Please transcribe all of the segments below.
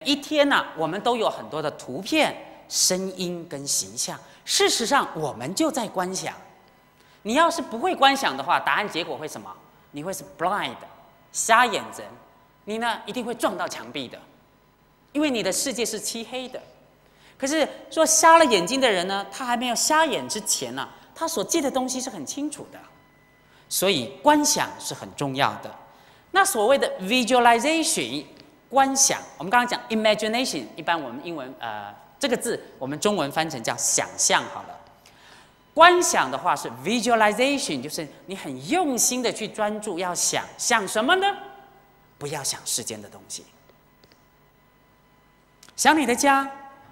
一天呢，我们都有很多的图片、声音跟形象。事实上，我们就在观想。你要是不会观想的话，答案结果会什么？你会是 blind， 瞎眼睛。你呢，一定会撞到墙壁的，因为你的世界是漆黑的。可是说瞎了眼睛的人呢，他还没有瞎眼之前呢，他所记的东西是很清楚的。所以观想是很重要的。那所谓的 visualization。观想，我们刚刚讲 imagination， 一般我们英文这个字我们中文翻成叫想象好了。观想的话是 visualization， 就是你很用心的去专注，要想什么呢？不要想世间的东西。想你的家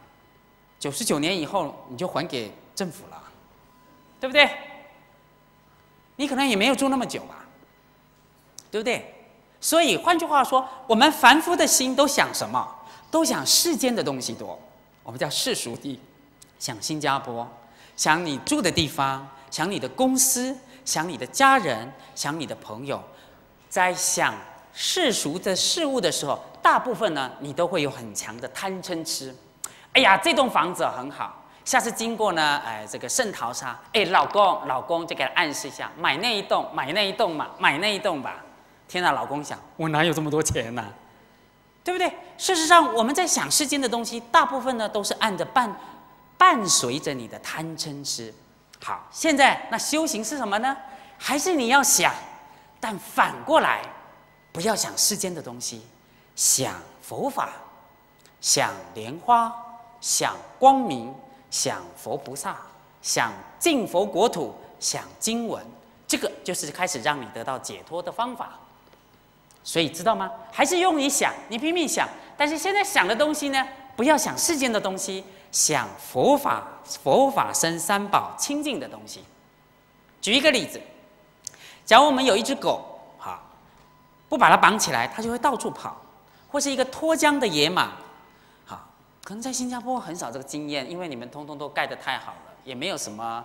，99年以后你就还给政府了，对不对？你可能也没有住那么久吧，对不对？所以换句话说，我们凡夫的心都想什么？都想世间的东西多，我们叫世俗谛。想新加坡，想你住的地方，想你的公司，想你的家人，想你的朋友。在想世俗的事物的时候，大部分呢，你都会有很强的贪嗔痴。哎呀，这栋房子很好，下次经过呢，这个圣淘沙，老公就给他暗示一下，买那一栋嘛，买那一栋吧。天哪，老公想，我哪有这么多钱呢？对不对？事实上，我们在想世间的东西，大部分呢都是按着伴随着你的贪嗔痴。好，现在那修行是什么呢？还是你要想，但反过来，不要想世间的东西，想佛法，想莲花，想光明，想佛菩萨，想净佛国土，想经文，这个就是开始让你得到解脱的方法。所以知道吗？还是用你想，你拼命想，但是现在想的东西呢，不要想世间的东西，想佛法僧三宝清净的东西。举一个例子，假如我们有一只狗，不把它绑起来，它就会到处跑；或是一个脱缰的野马，可能在新加坡很少这个经验，因为你们通通都盖得太好了，也没有什么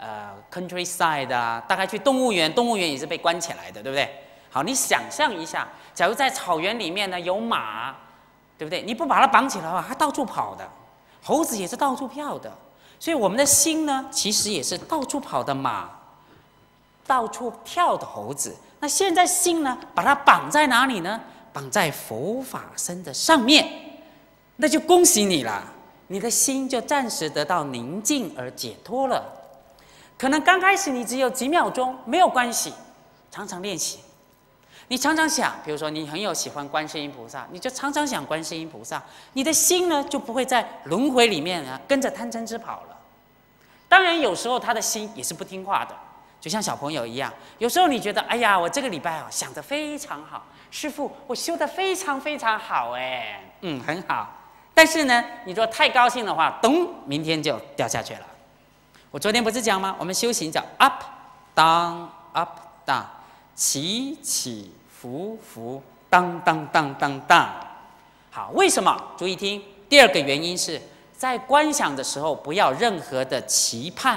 countryside 啊，大概去动物园也是被关起来的，对不对？好，你想象一下，假如在草原里面呢有马，对不对？你不把它绑起来的话，它到处跑的；猴子也是到处跳的。所以我们的心呢，其实也是到处跑的马，到处跳的猴子。那现在心呢，把它绑在哪里呢？绑在佛法僧的上面，那就恭喜你了，你的心就暂时得到宁静而解脱了。可能刚开始你只有几秒钟，没有关系，常常练习。你常常想，比如说你很有喜欢观世音菩萨，你就常常想观世音菩萨，你的心呢就不会在轮回里面跟着贪嗔痴跑了。当然有时候他的心也是不听话的，就像小朋友一样，有时候你觉得哎呀，我这个礼拜想得非常好，师父我修得非常非常好，很好。但是呢，你说太高兴的话，咚，明天就掉下去了。我昨天不是讲吗？我们修行叫 up down up down， 起起伏伏，当当当当当。好，为什么？注意听。第二个原因是在观想的时候，不要任何的期盼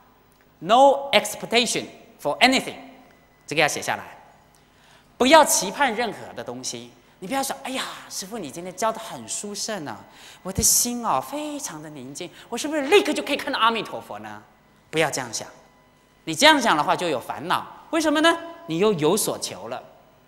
，no expectation for anything， 这个要写下来。不要期盼任何的东西。你不要想，哎呀，师父你今天教得很殊胜啊，我的心非常的宁静，我是不是立刻就可以看到阿弥陀佛呢？不要这样想，你这样想的话就有烦恼。为什么呢？你又有所求了。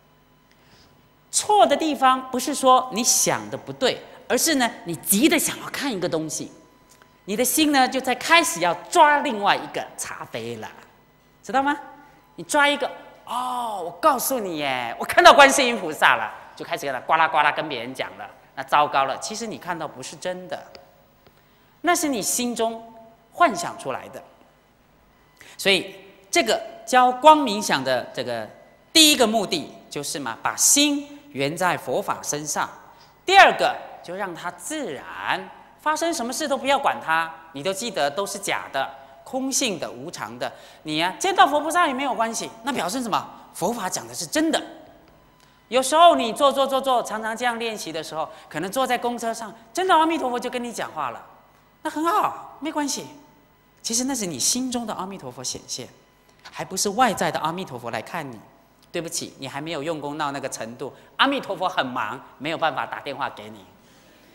错的地方不是说你想的不对，而是呢你急的想要看一个东西，你的心呢就在开始要抓另外一个茶杯了，知道吗？你抓一个，我告诉你耶，我看到观世音菩萨了。就开始跟他呱啦呱啦跟别人讲了，那糟糕了，其实你看到不是真的，那是你心中幻想出来的。所以这个教光冥想的这个第一个目的就是嘛，把心圆在佛法身上。第二个就让它自然发生，什么事都不要管它，你都记得都是假的、空性的、无常的。你见到佛菩萨也没有关系，那表示什么？佛法讲的是真的。有时候你坐，常常这样练习的时候，可能坐在公车上，真的阿弥陀佛就跟你讲话了，那很好，没关系。其实那是你心中的阿弥陀佛显现，还不是外在的阿弥陀佛来看你。对不起，你还没有用功到那个程度，阿弥陀佛很忙，没有办法打电话给你。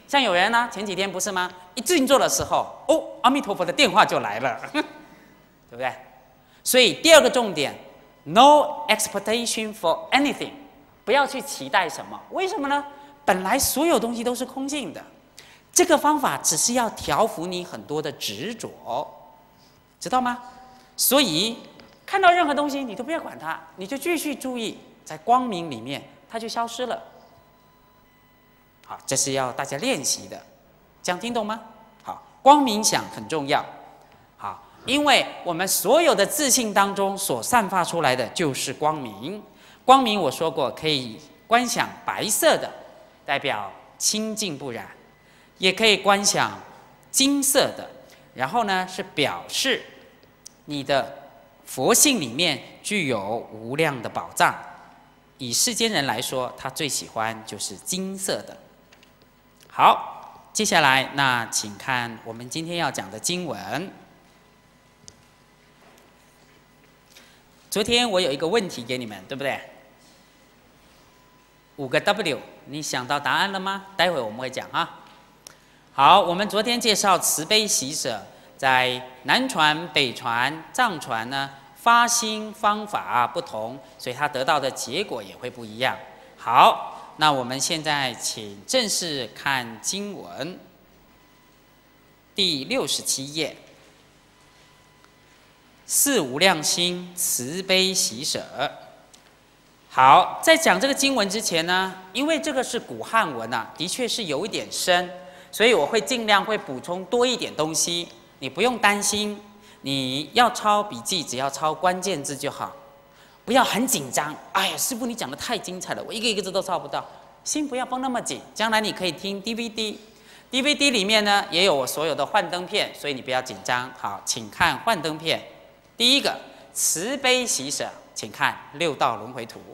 像有人呢，前几天不是吗？一静坐的时候，哦，阿弥陀佛的电话就来了，对不对？所以第二个重点 ，no expectation for anything， 不要去期待什么。为什么呢？本来所有东西都是空性的，这个方法只是要调伏你很多的执着，知道吗？所以看到任何东西，你都不要管它，你就继续注意，在光明里面，它就消失了。好，这是要大家练习的，这样听懂吗？好，光冥想很重要。好。因为我们所有的自信当中所散发出来的就是光明，光明我说过可以观想白色的，代表清净不染，也可以观想金色的，然后呢是表示你的佛性里面具有无量的宝藏。以世间人来说，他最喜欢就是金色的。好，接下来那请看我们今天要讲的经文。昨天我有一个问题给你们，对不对？5个 W， 你想到答案了吗？待会我们会讲啊。好，我们昨天介绍慈悲喜舍，在南传、北传、藏传呢，发心方法不同，所以它得到的结果也会不一样。好，那我们现在请正式看经文，第67页。四无量心，慈悲喜舍。好，在讲这个经文之前呢，因为这个是古汉文啊，的确是有一点深，所以我会尽量会补充多一点东西。你不用担心，你要抄笔记，只要抄关键字就好，不要很紧张。哎呀，师父你讲的太精彩了，我一个一个字都抄不到。心不要绷那么紧，将来你可以听 DVD。DVD 里面呢也有我所有的幻灯片，所以你不要紧张。好，请看幻灯片。第一个慈悲喜舍，请看六道轮回图。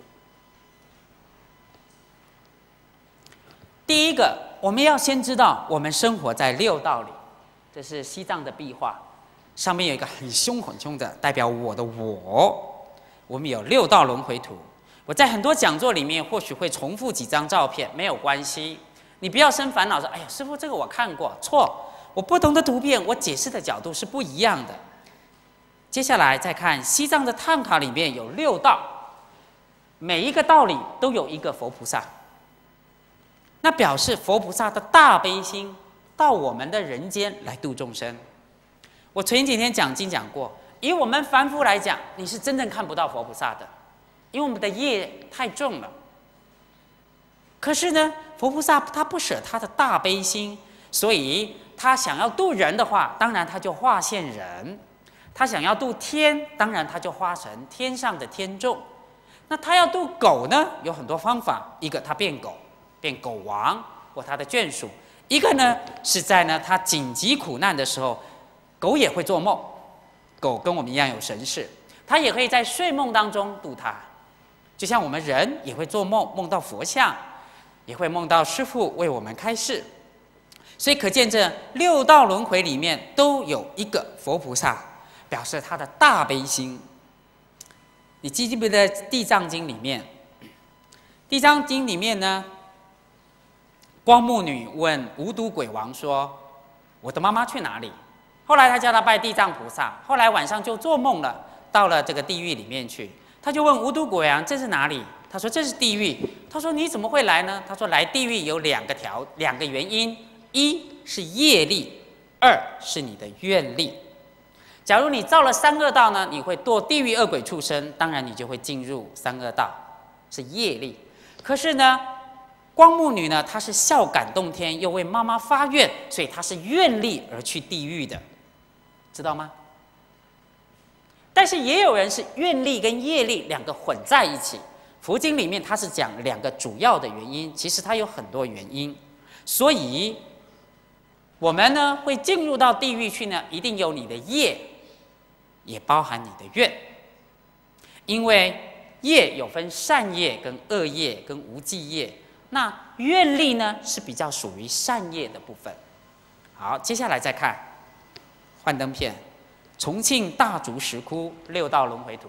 第一个，我们要先知道我们生活在六道里，这是西藏的壁画，上面有一个很凶很凶的，代表我的我。我们有六道轮回图。我在很多讲座里面或许会重复几张照片，没有关系，你不要生烦恼说，哎呀，师父这个我看过，错，我不同的图片，我解释的角度是不一样的。接下来再看西藏的唐卡里面有六道，每一个道里都有一个佛菩萨，那表示佛菩萨的大悲心到我们的人间来度众生。我前几天讲经讲过，以我们凡夫来讲，你是真正看不到佛菩萨的，因为我们的业太重了。可是呢，佛菩萨他不舍他的大悲心，所以他想要度人的话，当然他就化现人。他想要度天，当然他就化成天上的天众。那他要度狗呢，有很多方法。一个他变狗，变狗王或他的眷属；一个呢是在他紧急苦难的时候，狗也会做梦。狗跟我们一样有神识，它也可以在睡梦当中度他。就像我们人也会做梦，梦到佛像，也会梦到师父为我们开示。所以可见这六道轮回里面都有一个佛菩萨，表示他的大悲心。你记不记得《地藏经》里面？《地藏经》里面呢，光目女问无毒鬼王说：“我的妈妈去哪里？”后来他叫他拜地藏菩萨，后来晚上就做梦了，到了这个地狱里面去。他就问无毒鬼王：“这是哪里？”他说：“这是地狱。”他说：“你怎么会来呢？”他说：“来地狱有两个原因，一是业力，二是你的愿力。假如你造了三恶道呢，你会堕地狱恶鬼畜生，当然你就会进入三恶道，是业力。可是呢，光目女呢，她是孝感动天，又为妈妈发愿，所以她是愿力而去地狱的，知道吗？但是也有人是愿力跟业力两个混在一起。佛经里面它是讲两个主要的原因，其实它有很多原因，所以我们呢会进入到地狱去呢，一定有你的业。也包含你的愿，因为业有分善业跟恶业跟无记业，那愿力呢是比较属于善业的部分。好，接下来再看幻灯片，重庆大竹石窟六道轮回图。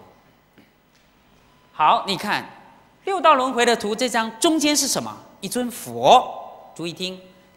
好，你看六道轮回的图，这张中间是什么？一尊佛，注意听，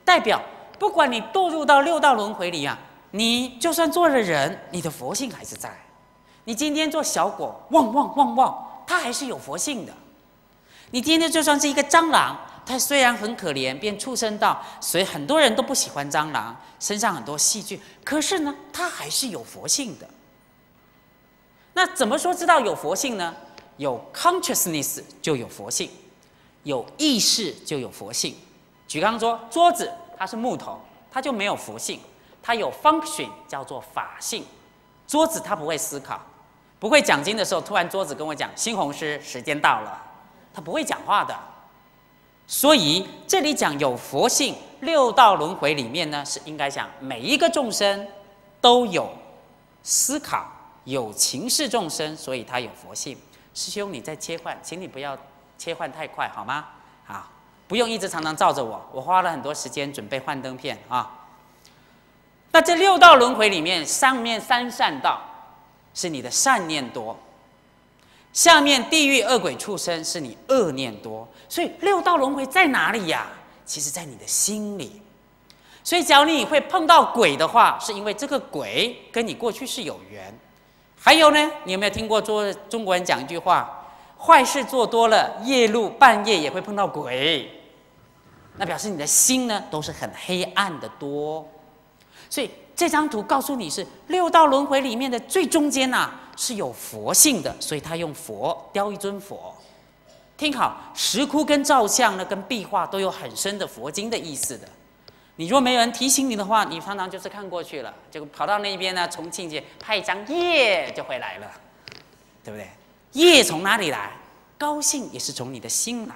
代表不管你堕入到六道轮回里啊，你就算做了人，你的佛性还是在。你今天做小果，汪，它还是有佛性的。你今天就算是一个蟑螂，它虽然很可怜，变畜生道，所以很多人都不喜欢蟑螂，身上很多细菌，可是呢，它还是有佛性的。那怎么说知道有佛性呢？有 consciousness 就有佛性，有意识就有佛性。举刚说桌子它是木头，它就没有佛性，它有 function 叫做法性。桌子它不会思考，不会讲经的时候，突然桌子跟我讲新红师时间到了，它不会讲话的。所以这里讲有佛性，六道轮回里面呢是应该讲每一个众生都有思考，有情识众生，所以它有佛性。师兄，你在切换，请你不要切换太快，好吗？好，不用一直常常照着我，我花了很多时间准备幻灯片啊。那这六道轮回里面，上面三善道是你的善念多，下面地狱恶鬼畜生是你恶念多，所以六道轮回在哪里呀？其实在你的心里。所以假如你会碰到鬼的话，是因为这个鬼跟你过去是有缘。还有呢，你有没有听过中国人讲一句话：坏事做多了，夜路半夜也会碰到鬼。那表示你的心呢，都是很黑暗的多。所以这张图告诉你是六道轮回里面的最中间呐，是有佛性的，所以他用佛雕一尊佛。听好，石窟跟造像呢，跟壁画都有很深的佛经的意思的。你若没有人提醒你的话，你常常就是看过去了，就跑到那边呢，重庆去拍一张耶就回来了，对不对？耶从哪里来？高兴也是从你的心来。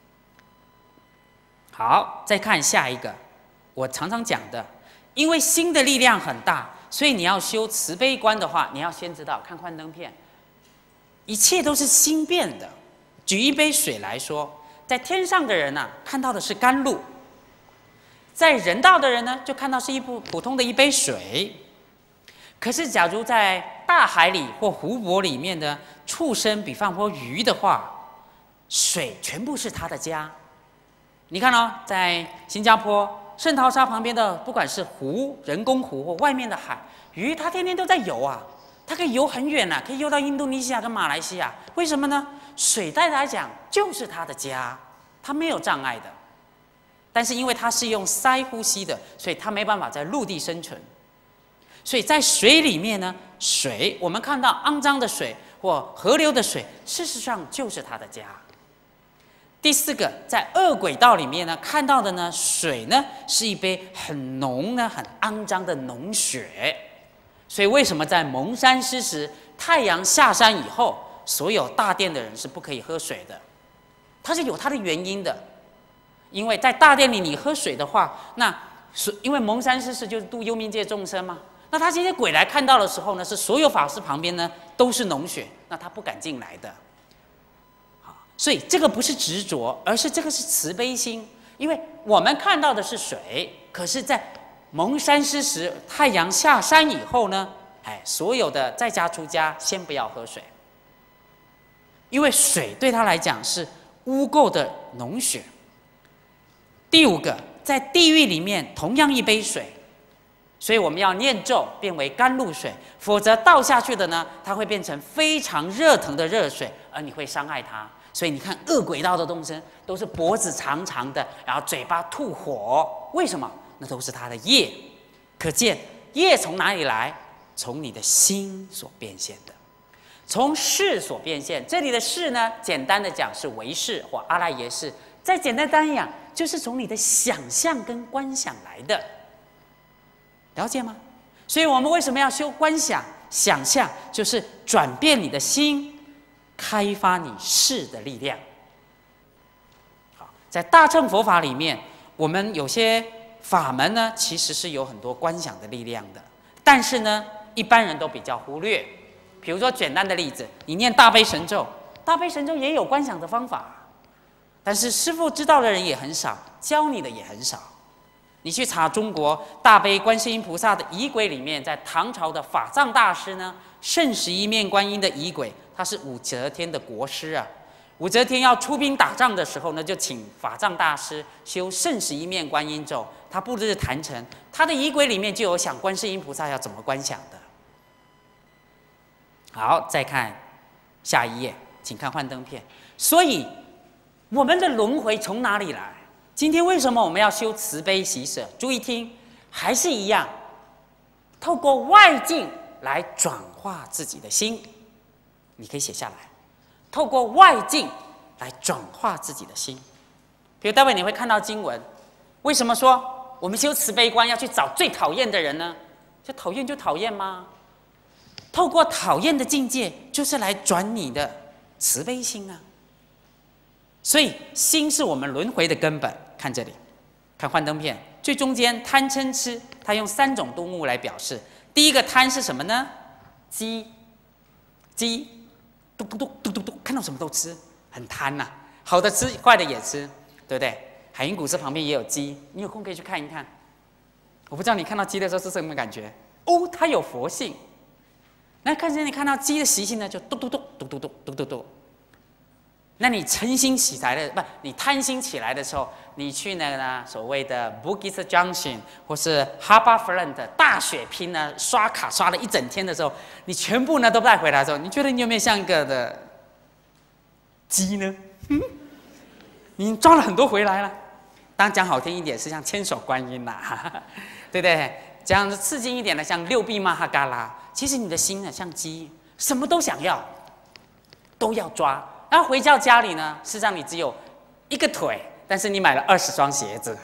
好，再看下一个，我常常讲的，因为心的力量很大，所以你要修慈悲观的话，你要先知道看幻灯片，一切都是心变的。举一杯水来说，在天上的人啊，看到的是甘露。在人道的人呢，就看到是普通的一杯水。可是，假如在大海里或湖泊里面的畜生，比方说鱼的话，水全部是它的家。你看哦，在新加坡圣淘沙旁边的，不管是湖、人工湖或外面的海，鱼它天天都在游啊，它可以游很远啊，可以游到印度尼西亚跟马来西亚。为什么呢？水对它来讲就是它的家，它没有障碍的。但是因为它是用鳃呼吸的，所以它没办法在陆地生存。所以在水里面呢，水我们看到肮脏的水或河流的水，事实上就是它的家。第四个，在恶鬼道里面呢，看到的呢，水呢是一杯很浓呢、很肮脏的脓血。所以为什么在蒙山施时，太阳下山以后，所有大殿的人是不可以喝水的？它是有它的原因的。因为在大殿里你喝水的话，那因为蒙山施事就是度幽冥界众生嘛，那他这些鬼来看到的时候呢，是所有法师旁边呢都是脓血，那他不敢进来的。好，所以这个不是执着，而是这个是慈悲心。因为我们看到的是水，可是在蒙山施时，太阳下山以后呢，所有的在家出家先不要喝水，因为水对他来讲是污垢的脓血。第五个，在地狱里面同样一杯水，所以我们要念咒变为甘露水，否则倒下去的呢，它会变成非常热腾的热水，而你会伤害它。所以你看恶鬼道的众生都是脖子长长的，然后嘴巴吐火，为什么？那都是他的业。可见业从哪里来？从你的心所变现的，从事所变现。这里的事呢，简单的讲是唯识或阿赖耶识，再简单单讲，就是从你的想象跟观想来的，了解吗？所以我们为什么要修观想？想象就是转变你的心，开发你识的力量。好，在大乘佛法里面，我们有些法门呢，其实是有很多观想的力量的，但是呢，一般人都比较忽略。比如说简单的例子，你念大悲神咒，大悲神咒也有观想的方法。但是师父知道的人也很少，教你的也很少。你去查中国大悲观世音菩萨的仪轨里面，在唐朝的法藏大师呢，圣十一面观音的仪轨，他是武则天的国师啊。武则天要出兵打仗的时候呢，就请法藏大师修圣十一面观音咒， 他布置坛城，他的仪轨里面就有想观世音菩萨要怎么观想的。好，再看下一页，请看幻灯片。所以，我们的轮回从哪里来？今天为什么我们要修慈悲喜舍？注意听，还是一样，透过外境来转化自己的心。你可以写下来，透过外境来转化自己的心。比如待会你会看到经文，为什么说我们修慈悲观要去找最讨厌的人呢？就讨厌就讨厌吗？透过讨厌的境界，就是来转你的慈悲心啊。所以心是我们轮回的根本。看这里，看幻灯片最中间贪嗔痴，它用3种动物来表示。第一个贪是什么呢？鸡，嘟嘟嘟嘟嘟嘟，看到什么都吃，很贪呐、好的吃，坏的也吃，对不对？海云古寺旁边也有鸡，你有空可以去看一看。我不知道你看到鸡的时候是什么感觉？哦，它有佛性。那你看到鸡的习性呢，就嘟嘟嘟嘟嘟嘟嘟嘟嘟。那你嗔心起来的，不，你贪心起来的时候，你去那个呢所谓的 Bugis Junction 或是 Harbourfront 大血拼呢，刷卡刷了一整天的时候，你全部呢都带回来的时候，你觉得你有没有像一个的鸡呢？你抓了很多回来了。当然讲好听一点是像千手观音啦，对不对？讲刺激一点的像六臂玛哈嘎拉。其实你的心呢像鸡，什么都想要，都要抓。然后回到家里呢，事实上你只有一个腿，但是你买了20双鞋子。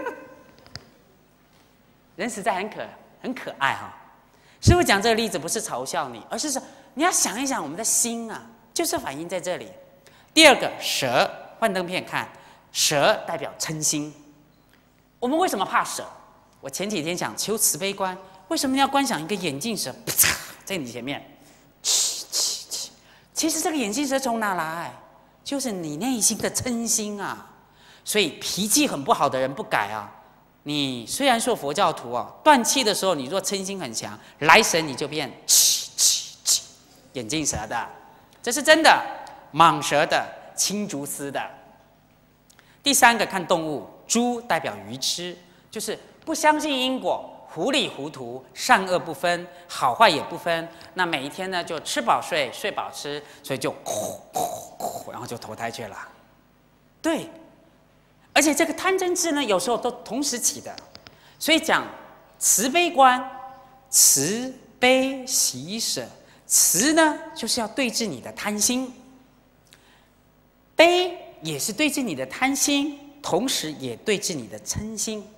人实在很可爱哈。师父讲这个例子不是嘲笑你，而是说你要想一想，我们的心啊，就是反映在这里。第二个蛇，幻灯片看，蛇代表嗔心。我们为什么怕蛇？我前几天讲求慈悲观，为什么要观想一个眼镜蛇啪在你前面？其实这个眼镜蛇从哪来？就是你内心的嗔心啊！所以脾气很不好的人不改啊，你虽然说佛教徒啊，断气的时候，你若嗔心很强，来神你就变眼镜蛇的，这是真的。蟒蛇的、青竹丝的。第三个看动物，猪代表愚痴，就是不相信因果。糊里糊涂，善恶不分，好坏也不分。那每一天呢，就吃饱睡，睡饱吃，所以就然后就投胎去了。对，而且这个贪嗔痴呢，有时候都同时起的。所以讲慈悲观，慈悲喜舍。慈呢，就是要对治你的贪心；悲也是对治你的贪心，同时也对治你的嗔心。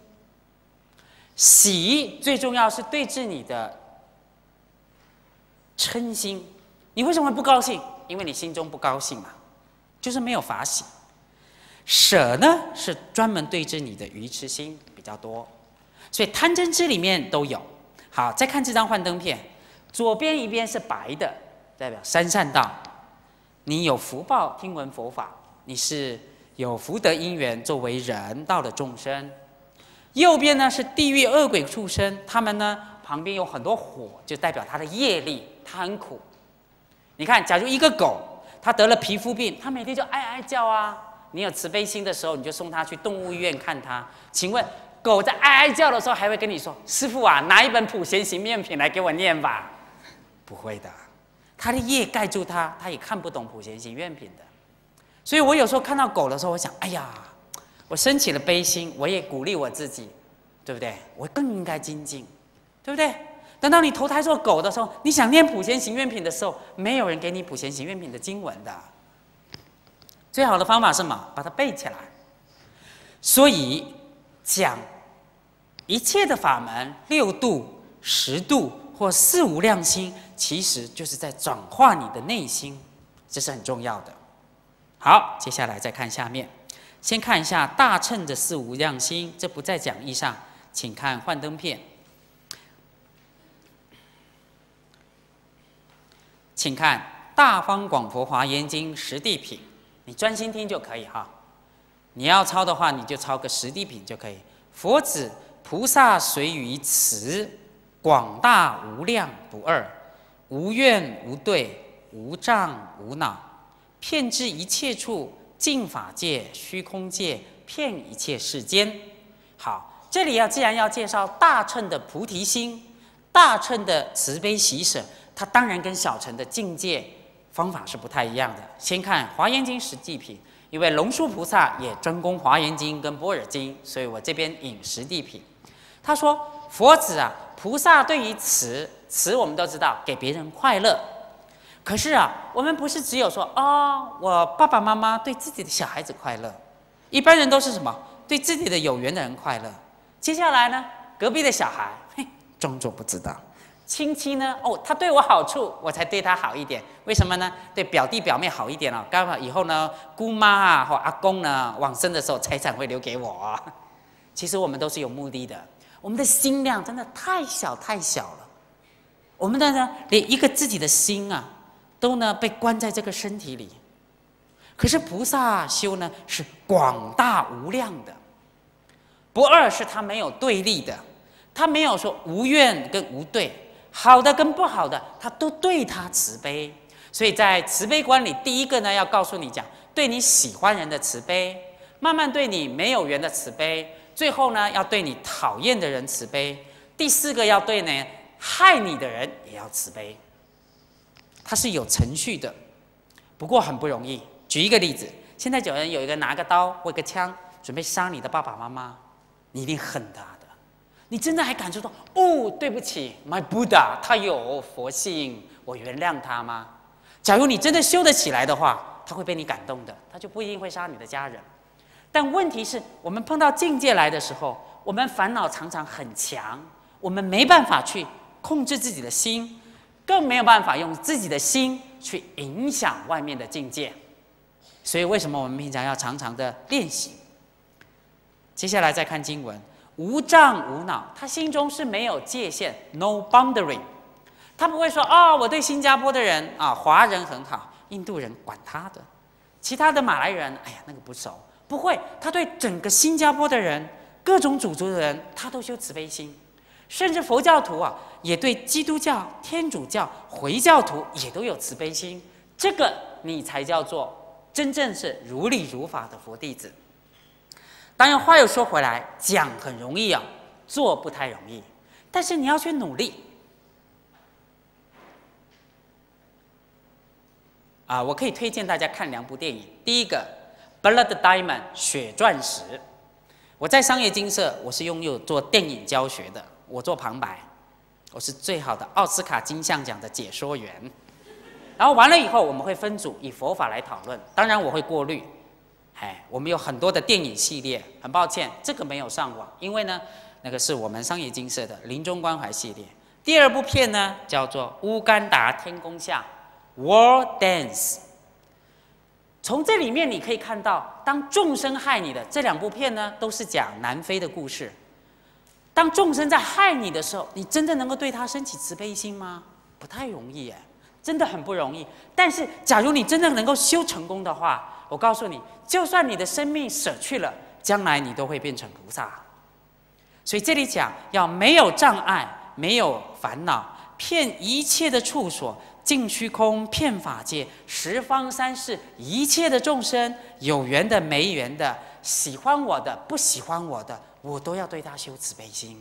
喜最重要是对治你的嗔心。你为什么会不高兴？因为你心中不高兴嘛，就是没有法喜。舍呢是专门对治你的愚痴心比较多，所以贪嗔痴里面都有。好，再看这张幻灯片，左边一边是白的，代表三善道，你有福报听闻佛法，你是有福德因缘作为人道的众生。右边呢是地狱恶鬼畜生，他们呢旁边有很多火，就代表他的业力，他很苦。你看，假如一个狗，它得了皮肤病，它每天就哀哀叫啊。你有慈悲心的时候，你就送它去动物医院看它。请问，狗在哀哀叫的时候，还会跟你说：“师父啊，拿一本普贤行愿品来给我念吧？”不会的，它的业盖住它，它也看不懂普贤行愿品的。所以我有时候看到狗的时候，我想：哎呀。我升起了悲心，我也鼓励我自己，对不对？我更应该精进，对不对？等到你投胎做狗的时候，你想念普贤行愿品的时候，没有人给你普贤行愿品的经文的。最好的方法是什么？把它背起来。所以讲一切的法门，6度、10度或4无量心，其实就是在转化你的内心，这是很重要的。好，接下来再看下面。先看一下大乘的4无量心，这不在讲义上，请看幻灯片。请看《大方广佛华严经》十地品，你专心听就可以哈。你要抄的话，你就抄个十地品就可以。佛子菩萨随于慈，广大无量不二，无怨无对，无障无恼，遍知一切处。净法界、虚空界，遍一切世间。好， 这里既然要介绍大乘的菩提心、大乘的慈悲喜舍，它当然跟小乘的境界方法是不太一样的。先看《华严经》实地品，因为龙树菩萨也专攻《华严经》跟《般若经》，所以我这边引实地品。他说：“佛子啊，菩萨对于慈我们都知道，给别人快乐。可是啊，我们不是只有说我爸爸妈妈对自己的小孩子快乐，一般人都是什么？对自己的有缘的人快乐。接下来呢，隔壁的小孩，装作不知道。亲戚呢，他对我好处，我才对他好一点。为什么呢？对表弟表妹好一点哦，刚好以后呢，姑妈啊或阿公呢往生的时候，财产会留给我。其实我们都是有目的的，我们的心量真的太小太小了。我们的呢，连一个自己的心啊，都呢被关在这个身体里。可是菩萨修呢，是广大无量的。不二是他没有对立的，他没有说无怨跟无对，好的跟不好的，他都对他慈悲。所以在慈悲观里，第一个呢要告诉你讲，对你喜欢人的慈悲，慢慢对你没有缘的慈悲，最后呢要对你讨厌的人慈悲，第四个要对呢害你的人也要慈悲。它是有程序的，不过很不容易。举一个例子，现在有一个拿个刀或一个枪准备杀你的爸爸妈妈，你一定恨他的，你真的还感受到对不起 ，My Buddha， 他有佛性，我原谅他吗？假如你真的修得起来的话，他会被你感动的，他就不一定会杀你的家人。但问题是我们碰到境界来的时候，我们烦恼常常很强，我们没办法去控制自己的心，更没有办法用自己的心去影响外面的境界。所以为什么我们平常要常常的练习？接下来再看经文，无障无恼，他心中是没有界限 ，no boundary。他不会说我对新加坡的人华人很好，印度人管他的，其他的马来人，那个不熟，不会。他对整个新加坡的人，各种种族的人，他都修慈悲心，甚至佛教徒也对基督教、天主教、回教徒也都有慈悲心。这个你才叫做真正是如理如法的佛弟子。当然话又说回来，讲很容易做不太容易，但是你要去努力。我可以推荐大家看2部电影。第一个《Blood Diamond》血钻石。我在商业精舍，我是拥有做电影教学的，我做旁白，我是最好的奥斯卡金像奖的解说员。然后完了以后，我们会分组以佛法来讨论，当然我会过滤。我们有很多的电影系列，很抱歉这个没有上网，因为呢那个是我们商业精舍的临终关怀系列。第2部片呢叫做《乌干达天宫下》War Dance。 从这里面你可以看到，当众生害你的这2部片呢都是讲南非的故事。当众生在害你的时候，你真的能够对他升起慈悲心吗？不太容易真的很不容易。但是假如你真的能够修成功的话，我告诉你，就算你的生命舍去了，将来你都会变成菩萨。所以这里讲要没有障碍，没有烦恼，遍一切的处所，尽虚空，遍法界，十方三世一切的众生，有缘的没缘的，喜欢我的不喜欢我的，我都要对他修慈悲心。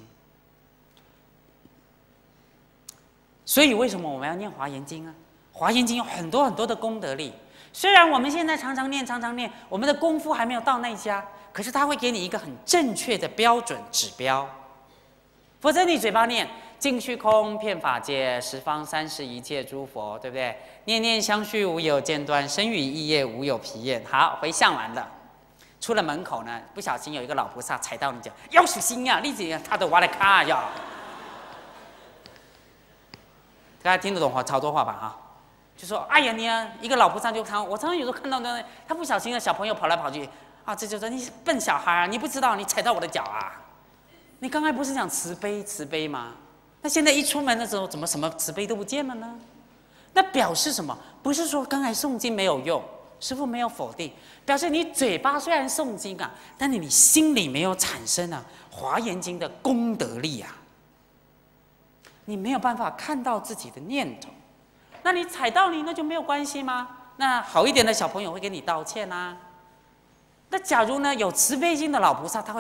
所以为什么我们要念华严经啊？华严经有很多很多的功德力。虽然我们现在常常念，我们的功夫还没有到那家，可是它会给你一个很正确的标准指标。否则你嘴巴念尽虚空遍法界，十方三世一切诸佛，对不对？念念相续无有间断，生语意业无有疲厌。好，回向完了，出了门口呢，不小心有一个老菩萨踩到你脚，要小心啊！你这他都挖来卡呀！大家听得懂潮州话吧？就说哎呀你一个老菩萨就我常常有时候看到呢，他不小心的小朋友跑来跑去这就说你笨小孩你不知道你踩到我的脚啊！你刚才不是讲慈悲吗？那现在一出门的时候，怎么什么慈悲都不见了呢？那表示什么？不是说刚才诵经没有用，师父没有否定，表示你嘴巴虽然诵经但你心里没有产生华严经的功德力你没有办法看到自己的念头。那你踩到那就没有关系吗？那好一点的小朋友会给你道歉那假如呢有慈悲心的老菩萨，他会说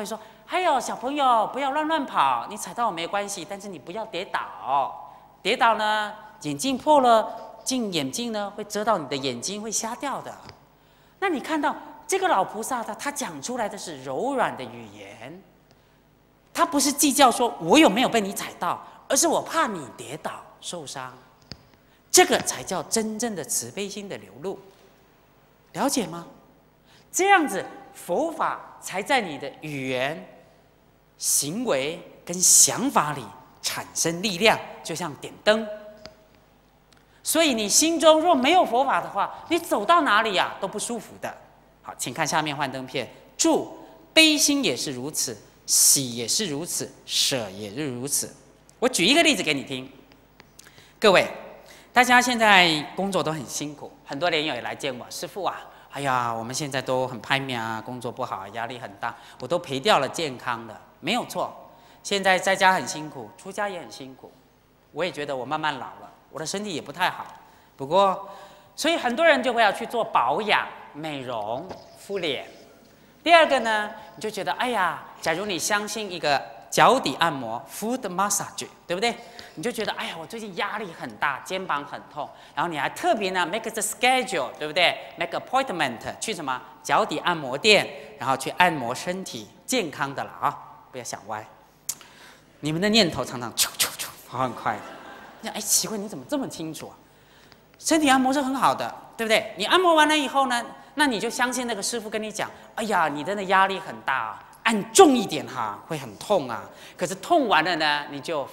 还有小朋友不要乱跑，你踩到我没关系，但是你不要跌倒，跌倒呢眼镜破了，眼镜呢会遮到你的眼睛，会瞎掉的。那你看到这个老菩萨他讲出来的是柔软的语言，他不是计较说我有没有被你踩到，而是我怕你跌倒受伤，这个才叫真正的慈悲心的流露，了解吗？这样子佛法才在你的语言、行为跟想法里产生力量，就像点灯。所以你心中若没有佛法的话，你走到哪里呀都不舒服的。好，请看下面幻灯片。注：悲心也是如此，喜也是如此，舍也是如此。我举一个例子给你听。各位，大家现在工作都很辛苦，很多莲友也来见我，师父啊，哎呀，我们现在都很拍面啊，工作不好，压力很大，我都赔掉了健康的。没有错，现在在家很辛苦，出家也很辛苦。我也觉得我慢慢老了，我的身体也不太好。不过，所以很多人就会要去做保养、美容、敷脸。第二个呢，你就觉得，哎呀，假如你相信一个脚底按摩 （foot massage）， 对不对？你就觉得，哎呀，我最近压力很大，肩膀很痛，然后你还特别呢 make the schedule， 对不对 ？make appointment 去什么脚底按摩店，然后去按摩身体，健康的了啊，不要想歪。你们的念头常常跑很快的。你想，哎，奇怪，你怎么这么清楚啊？身体按摩是很好的，对不对？你按摩完了以后呢，那你就相信那个师傅跟你讲，哎呀，你真的压力很大啊，按重一点哈，会很痛啊。可是痛完了呢，你就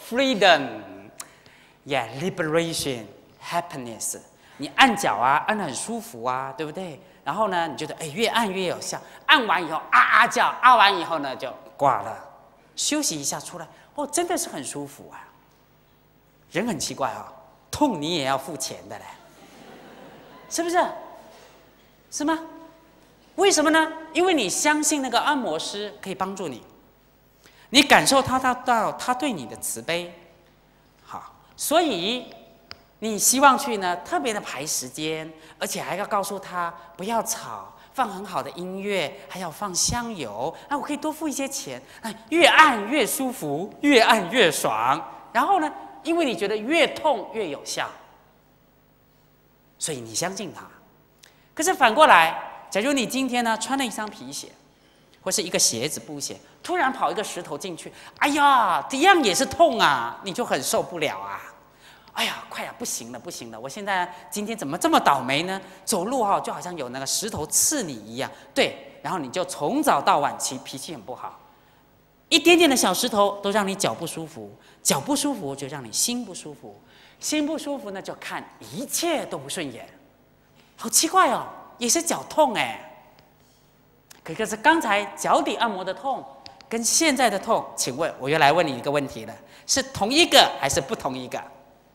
freedom，liberation， happiness。你按脚啊，按得很舒服啊，对不对？然后呢，你觉得哎，越按越有效。按完以后叫，按完以后呢就挂了，休息一下出来，哦，真的是很舒服啊。人很奇怪啊，痛你也要付钱的嘞，是不是？是吗？为什么呢？因为你相信那个按摩师可以帮助你，你感受到他对你的慈悲，好，所以你希望去呢特别的排时间，而且还要告诉他不要吵，放很好的音乐，还要放香油，我可以多付一些钱，越按越舒服，越按越爽。然后呢，因为你觉得越痛越有效，所以你相信他。可是反过来，假如你今天呢穿了一双皮鞋，或是一个鞋子布鞋，突然跑一个石头进去，哎呀，这样也是痛啊，你就很受不了啊。哎呀，快呀，不行了，不行了！我现在今天怎么这么倒霉呢？走路就好像有那个石头刺你一样，对，然后你就从早到晚脾气很不好，一点点的小石头都让你脚不舒服，脚不舒服就让你心不舒服，心不舒服呢就看一切都不顺眼，好奇怪哦，也是脚痛哎。可是刚才脚底按摩的痛跟现在的痛，请问我又来问你一个问题了，是同一个还是不同一个？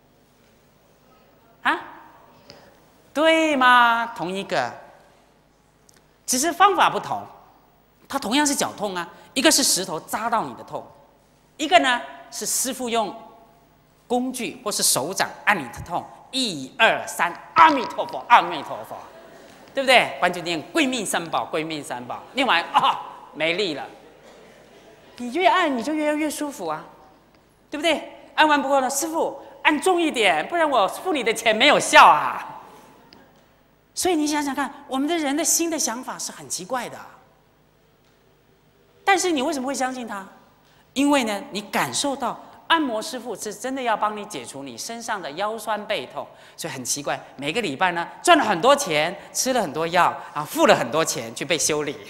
啊，对吗？同一个，只是方法不同。它同样是脚痛啊，一个是石头扎到你的痛，一个呢是师父用工具或是手掌按你的痛。1、2、3，阿弥陀佛，阿弥陀佛，对不对？关键念归命三宝，归命三宝，念完没力了。你越按你就越舒服啊，对不对？按完不够了，师父。按重一点，不然我付你的钱没有效啊！所以你想想看，我们的人的心的想法是很奇怪的。但是你为什么会相信他？因为呢，你感受到按摩师傅是真的要帮你解除你身上的腰酸背痛，所以很奇怪，每个礼拜呢赚了很多钱，吃了很多药，然后付了很多钱去被修理，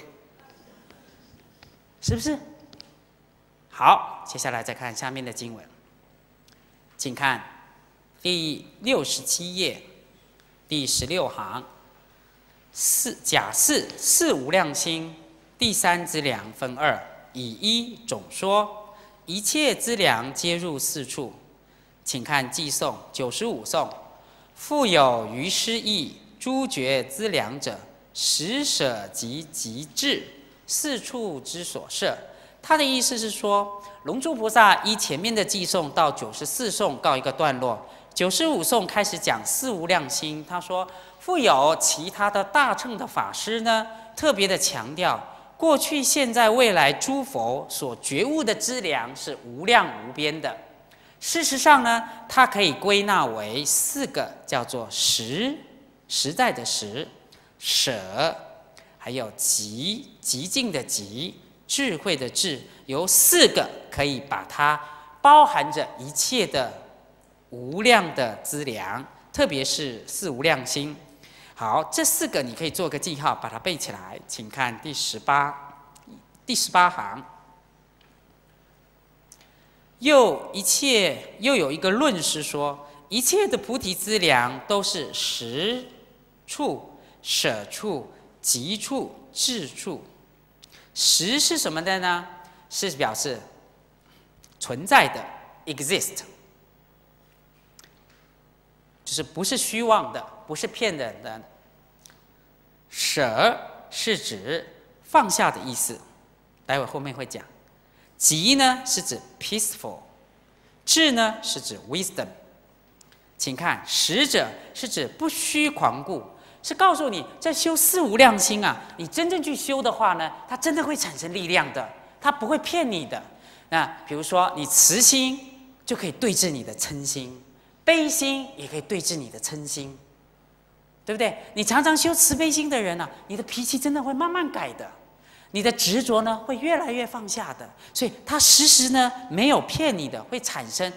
是不是？好，接下来再看下面的经文。请看第67页第16行，假释四无量心，第三资粮分二，以一总说，一切资粮皆入四处。请看偈颂95颂，复有余师意，诸觉资粮者，实舍及极致，四处之所摄。他的意思是说，龙珠菩萨依前面的偈颂到94颂告一个段落，95颂开始讲四无量心。他说，复有其他的大乘的法师呢，特别的强调过去、现在、未来诸佛所觉悟的资粮是无量无边的。事实上呢，它可以归纳为4个，叫做实，实在的实；舍，还有极，极尽的极；智慧的智，由4个可以把它包含着一切的无量的资粮，特别是4无量心。好，这4个你可以做个记号，把它背起来。请看第18行。又有一个论师说，一切的菩提资粮都是实处、舍处、极处、智处。实是什么的呢？是表示存在的 ，exist， 就是不是虚妄的，不是骗人的。舍是指放下的意思，待会后面会讲。极呢是指 peaceful， 智呢是指 wisdom。请看，实者是指不虚狂故，是告诉你在修4无量心啊，你真正去修的话呢，它真的会产生力量的，它不会骗你的。那比如说你慈心就可以对治你的嗔心，悲心也可以对治你的嗔心，对不对？你常常修慈悲心的人啊，你的脾气真的会慢慢改的。你的执着呢，会越来越放下的，所以它时呢没有骗你的，会产生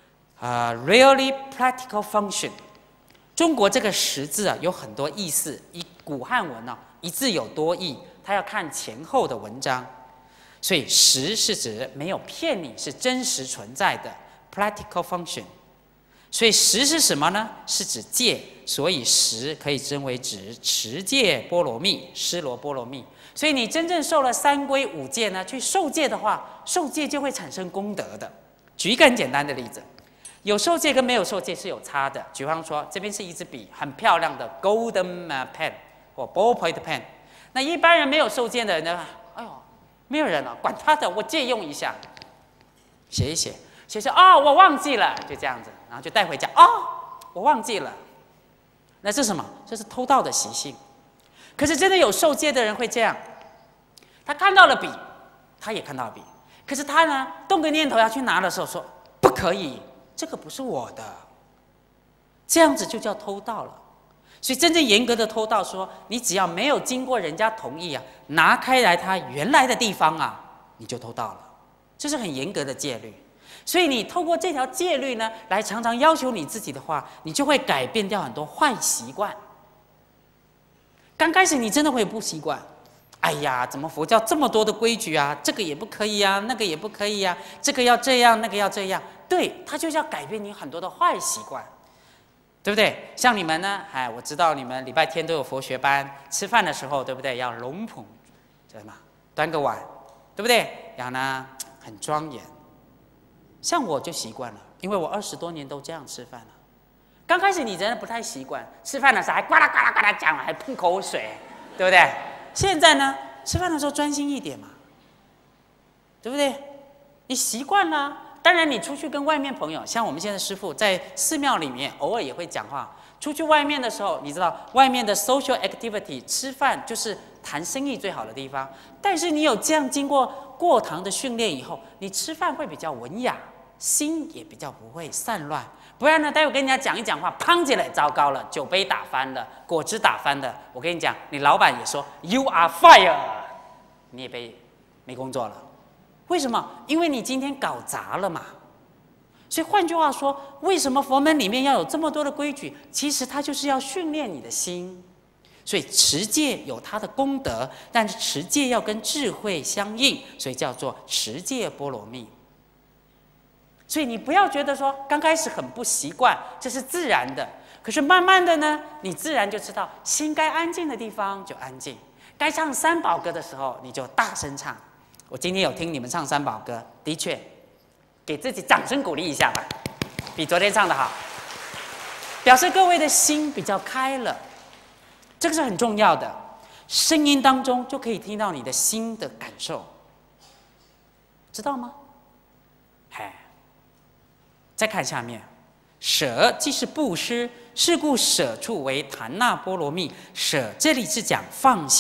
really practical function。中国这个实字啊有很多意思，以古汉文啊一字有多义，它要看前后的文章，所以实是指没有骗你，是真实存在的 practical function。所以实是什么呢？是指戒，所以实可以称为指持戒波罗蜜、施罗波罗蜜。所以你真正受了3皈5戒呢，去受戒的话，受戒就会产生功德的。举一个很简单的例子，有受戒跟没有受戒是有差的。比方说，这边是一支笔，很漂亮的 golden pen 或 ballpoint pen。那一般人没有受戒的人呢，哎呦，没有人了，管他的，我借用一下，写一写，写写哦，我忘记了，就这样子，然后就带回家。哦，我忘记了。那这是什么？这是偷盗的习性。可是真的有受戒的人会这样，他看到了笔，他也看到了笔，可是他呢动个念头要去拿的时候说不可以，这个不是我的，这样子就叫偷盗了。所以真正严格的偷盗说，你只要没有经过人家同意啊，拿开来他原来的地方啊，你就偷盗了，这是很严格的戒律。所以你透过这条戒律呢，来常常要求你自己的话，你就会改变掉很多坏习惯。刚开始你真的会不习惯，哎呀，怎么佛教这么多的规矩啊？这个也不可以啊，那个也不可以啊，这个要这样，那个要这样。对，它就是要改变你很多的坏习惯，对不对？像你们呢，哎，我知道你们礼拜天都有佛学班，吃饭的时候，对不对？要龙捧，对吗？端个碗，对不对？然后呢，很庄严。像我就习惯了，因为我20多年都这样吃饭了。刚开始你真的不太习惯，吃饭的时候还呱啦呱啦呱啦讲，还喷口水，对不对？现在呢，吃饭的时候专心一点嘛，对不对？你习惯了。当然，你出去跟外面朋友，像我们现在师父在寺庙里面偶尔也会讲话。出去外面的时候，你知道外面的 social activity 吃饭就是谈生意最好的地方。但是你有这样经过过堂的训练以后，你吃饭会比较文雅，心也比较不会散乱。不然呢，待会跟人家讲一讲话，砰起来，糟糕了，酒杯打翻了，果汁打翻了。我跟你讲，你老板也说 You are fired， 你也没工作了。为什么？因为你今天搞砸了嘛。所以换句话说，为什么佛门里面要有这么多的规矩？其实它就是要训练你的心。所以持戒有它的功德，但是持戒要跟智慧相应，所以叫做持戒波罗蜜。所以你不要觉得说刚开始很不习惯，这是自然的。可是慢慢的呢，你自然就知道，心该安静的地方就安静，该唱三宝歌的时候你就大声唱。我今天有听你们唱三宝歌，的确，给自己掌声鼓励一下吧，比昨天唱的好，表示各位的心比较开了，这个是很重要的。声音当中就可以听到你的心的感受，知道吗？嗨。再看下面，舍即是布施，是故舍处为檀那波罗蜜。舍这里是讲放下，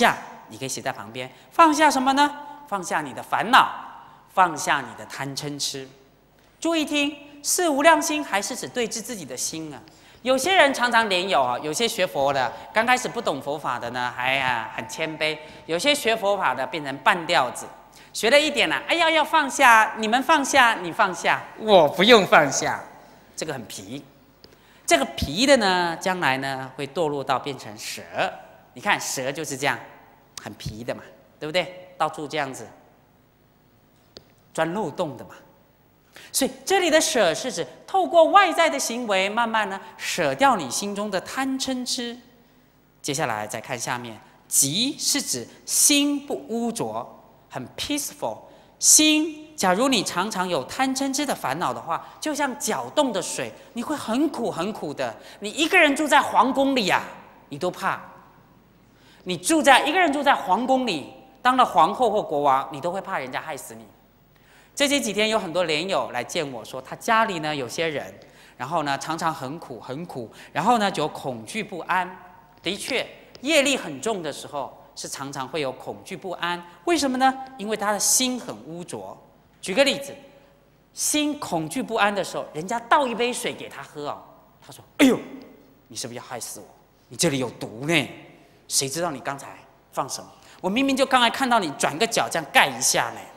你可以写在旁边。放下什么呢？放下你的烦恼，放下你的贪嗔痴。注意听，是无量心还是指对治自己的心啊？有些人常常连有啊，有些学佛的刚开始不懂佛法的呢，还很谦卑；有些学佛法的变成半吊子，学了一点哎呀要放下，你们放下，你放下，我不用放下，这个很皮。这个皮的呢，将来呢会堕落到变成蛇。你看蛇就是这样，很皮的嘛，对不对？到处这样子钻漏洞的嘛。所以这里的舍是指透过外在的行为，慢慢呢舍掉你心中的贪嗔痴。接下来再看下面，寂是指心不污浊，很 peaceful。心，假如你常常有贪嗔痴的烦恼的话，就像搅动的水，你会很苦很苦的。你一个人住在皇宫里啊，你都怕。你一个人住在皇宫里，当了皇后或国王，你都会怕人家害死你。这几天有很多莲友来见我说，他家里呢有些人，然后呢常常很苦很苦，然后呢就恐惧不安。的确，业力很重的时候，是常常会有恐惧不安。为什么呢？因为他的心很污浊。举个例子，心恐惧不安的时候，人家倒一杯水给他喝哦，他说：“哎呦，你是不是要害死我？你这里有毒呢！谁知道你刚才放什么？我明明就刚才看到你转个角这样盖一下呢。”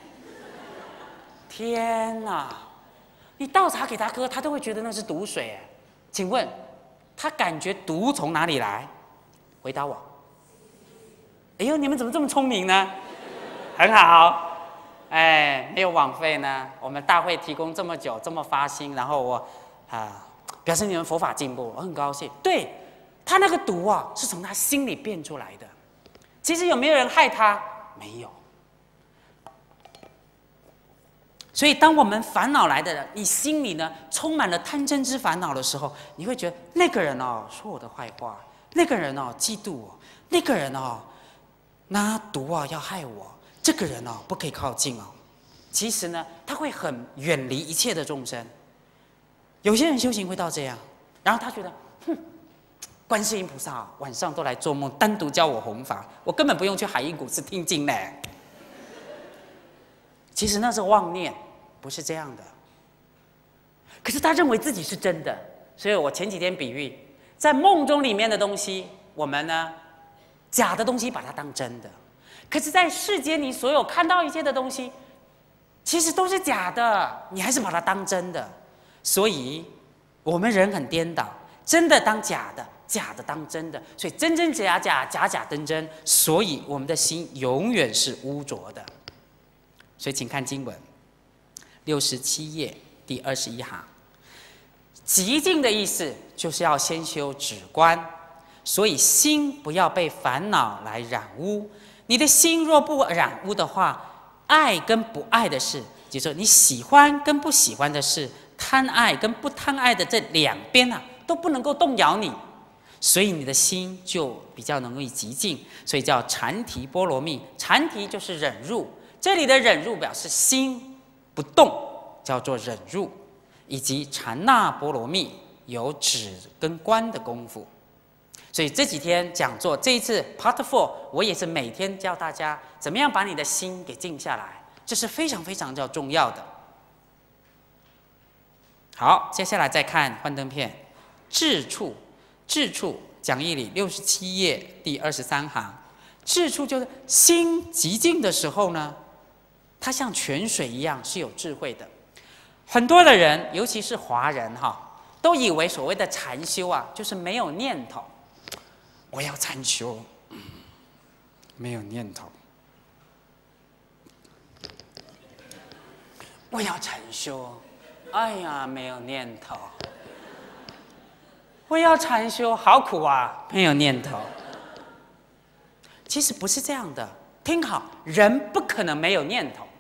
天哪！你倒茶给他喝，他都会觉得那是毒水。请问，他感觉毒从哪里来？回答我。哎呦，你们怎么这么聪明呢？很好，没有枉费呢。我们大会提供这么久，这么发心，然后我表示你们佛法进步，我很高兴。对，他那个毒啊，是从他心里变出来的。其实有没有人害他？没有。所以，当我们烦恼来的人，你心里呢充满了贪嗔痴烦恼的时候，你会觉得那个人哦说我的坏话，那个人哦嫉妒我，那个人哦拿毒要害我，这个人不可以靠近哦。其实呢，他会很远离一切的众生。有些人修行会到这样，然后他觉得，观世音菩萨晚上都来做梦，单独教我弘法，我根本不用去海印古寺听经呢。其实那是妄念，不是这样的。可是他认为自己是真的，所以我前几天比喻，在梦中里面的东西，我们呢假的东西把它当真的，可是在世间你所有看到一切的东西，其实都是假的，你还是把它当真的。所以我们人很颠倒，真的当假的，假的当真的，所以真真假假，假假真真，所以我们的心永远是污浊的。所以请看经文，67页第21行。极静的意思就是要先修止观，所以心不要被烦恼来染污。你的心若不染污的话，爱跟不爱的事，就是说你喜欢跟不喜欢的事，贪爱跟不贪爱的这两边都不能够动摇你，所以你的心就比较容易极静，所以叫禅提波罗蜜。禅提就是忍入。这里的忍入表示心不动，叫做忍入，以及禅那波罗蜜有止跟观的功夫。所以这几天讲座，这一次 Part 4，我也是每天教大家怎么样把你的心给静下来，这是非常非常重要的。好，接下来再看幻灯片，智处，智处讲义里67页第23行，智处就是心极静的时候呢。它像泉水一样是有智慧的。很多的人，尤其是华人都以为所谓的禅修就是没有念头。我要禅修，没有念头。我要禅修，哎呀，没有念头。我要禅修，好苦啊，没有念头。其实不是这样的，听好，人不可能没有念头。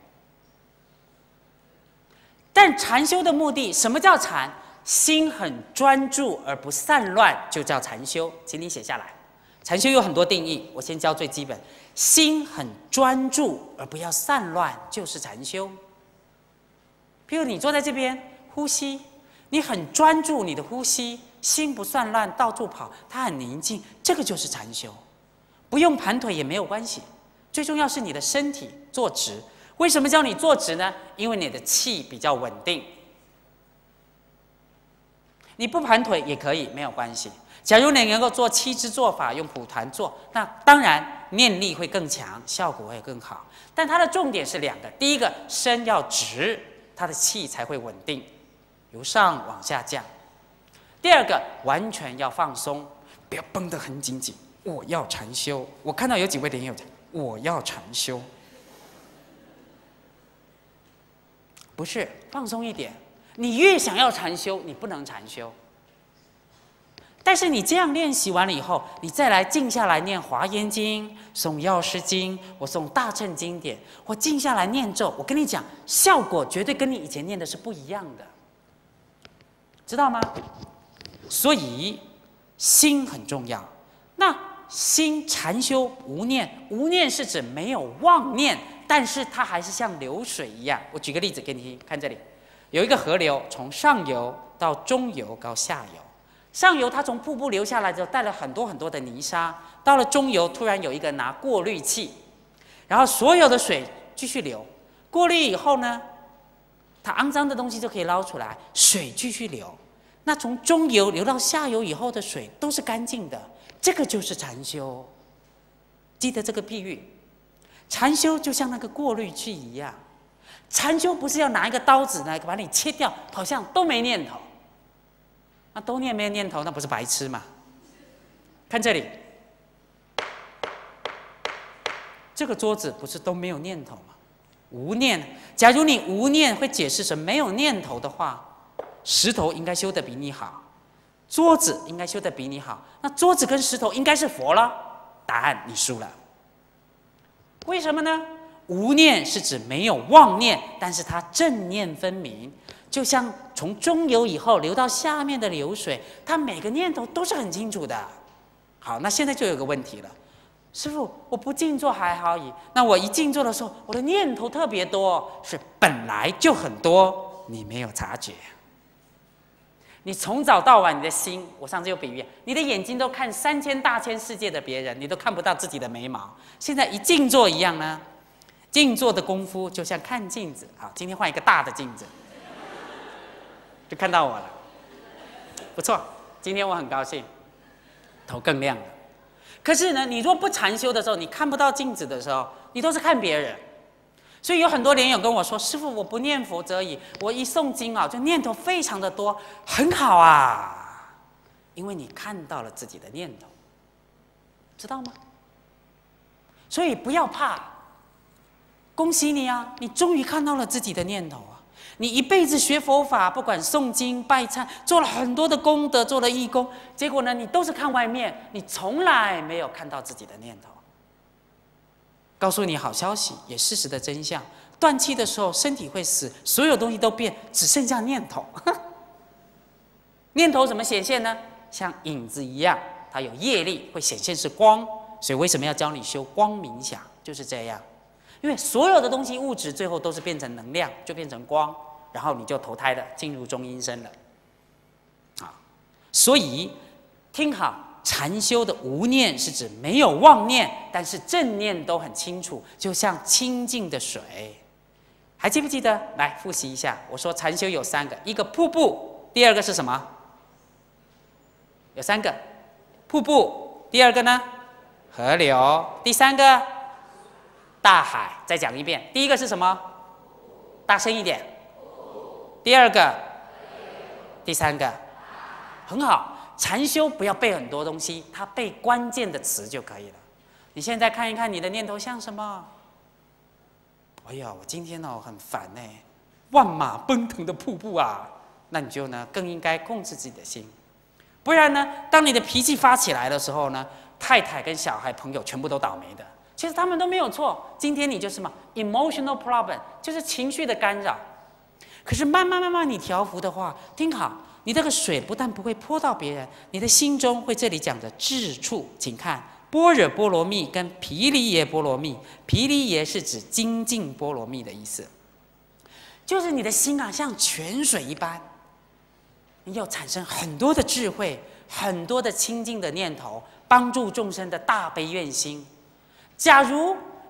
但禅修的目的，什么叫禅？心很专注而不散乱，就叫禅修。请你写下来。禅修有很多定义，我先教最基本。心很专注而不要散乱，就是禅修。譬如你坐在这边呼吸，你很专注你的呼吸，心不散乱，到处跑，它很宁静，这个就是禅修。不用盘腿也没有关系， 最重要是你的身体坐直。为什么叫你坐直呢？因为你的气比较稳定。你不盘腿也可以，没有关系。假如你能够做7支坐法，用蒲团做，那当然念力会更强，效果会更好。但它的重点是2个：第一个，身要直，它的气才会稳定，由上往下降；第二个，完全要放松，不要绷得很紧紧。我要禅修，我看到有几位莲友讲，我要禅修，不是放松一点。你越想要禅修，你不能禅修。但是你这样练习完了以后，你再来静下来念《华严经》、诵《药师经》，我诵大乘经典，我静下来念咒，我跟你讲，效果绝对跟你以前念的是不一样的，知道吗？所以心很重要。那心禅修无念，无念是指没有妄念，但是它还是像流水一样。我举个例子给你听，看这里有一个河流，从上游到中游到下游。上游它从瀑布流下来之后，带了很多很多的泥沙，到了中游，突然有一个拿过滤器，然后所有的水继续流。过滤以后呢，它肮脏的东西就可以捞出来，水继续流。那从中游流到下游以后的水都是干净的，这个就是禅修。记得这个比喻，禅修就像那个过滤器一样。禅修不是要拿一个刀子来把你切掉，好像都没念头。那都没有念头，那不是白痴吗？看这里，这个桌子不是都没有念头吗？无念。假如你无念会解释成没有念头的话，石头应该修得比你好，桌子应该修得比你好，那桌子跟石头应该是佛了。答案你输了。为什么呢？无念是指没有妄念，但是它正念分明。就像从中游以后流到下面的流水，它每个念头都是很清楚的。好，那现在就有个问题了，师父，我不静坐还好矣，那我一静坐的时候，我的念头特别多，是本来就很多，你没有察觉。你从早到晚，你的心，我上次有比喻，你的眼睛都看3000大千世界的别人，你都看不到自己的眉毛。现在一静坐一样呢，静坐的功夫就像看镜子。好，今天换一个大的镜子。就看到我了，不错，今天我很高兴，头更亮了。可是呢，你若不禅修的时候，你看不到镜子的时候，你都是看别人。所以有很多莲友跟我说：“师父，我不念佛则已，我一诵经啊，就念头非常的多，很好啊，因为你看到了自己的念头，知道吗？所以不要怕，恭喜你啊，你终于看到了自己的念头啊。”你一辈子学佛法，不管诵经、拜忏，做了很多的功德，做了义工，结果呢，你都是看外面，你从来没有看到自己的念头。告诉你好消息，也事实的真相：断气的时候，身体会死，所有东西都变，只剩下念头。念头怎么显现呢？像影子一样，它有业力，会显现是光。所以为什么要教你修光冥想？就是这样。因为所有的东西物质最后都是变成能量，就变成光，然后你就投胎了，进入中阴身了。啊，所以听好，禅修的无念是指没有妄念，但是正念都很清楚，就像清净的水。还记不记得？来复习一下，我说禅修有3个，一个瀑布，第2个是什么？有3个，瀑布，第2个呢？河流，第3个？大海。再讲一遍，第1个是什么？大声一点。第2个，第3个，很好。禅修不要背很多东西，它背关键的词就可以了。你现在看一看你的念头像什么？哎呀，我今天很烦呢，万马奔腾的瀑布啊！那你就呢更应该控制自己的心，不然呢，当你的脾气发起来的时候呢，太太跟小孩、朋友全部都倒霉的。其实他们都没有错，今天你就是什么 emotional problem， 就是情绪的干扰。可是慢慢你调伏的话，听好，你这个水不但不会泼到别人，你的心中会这里讲的智处，请看般若波罗蜜跟毗梨耶波罗蜜，毗梨耶是指精进波罗蜜的意思，就是你的心啊像泉水一般，你有产生很多的智慧，很多的清净的念头，帮助众生的大悲愿心。假如